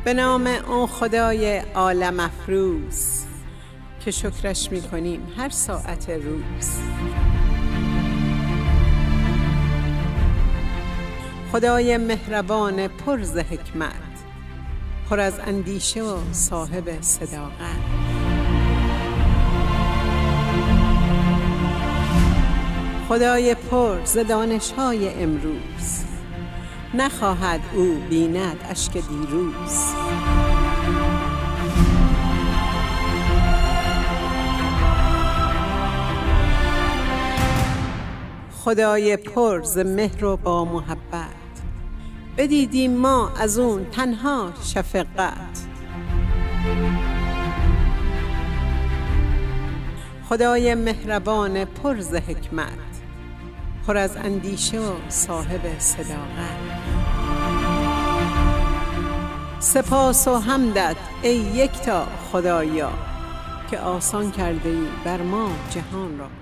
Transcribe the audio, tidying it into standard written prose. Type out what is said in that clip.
به نام اون خدای عالم افروز که شکرش میکنیم هر ساعت روز. خدای مهربان پر ز حکمت، پر از اندیشه و صاحب صداقت. خدای پر ز دانش‌های امروز، نخواهد او بیند اشک دیروز. خدای پر ز مهر و با محبت، بدیدیم ما از اون تنها شفقت. خدای مهربان پر ز حکمت، پر از اندیشه و صاحب صداقت. سپاس و حمدت ای یکتا خدایا، که آسان کرده ای بر ما جهان را.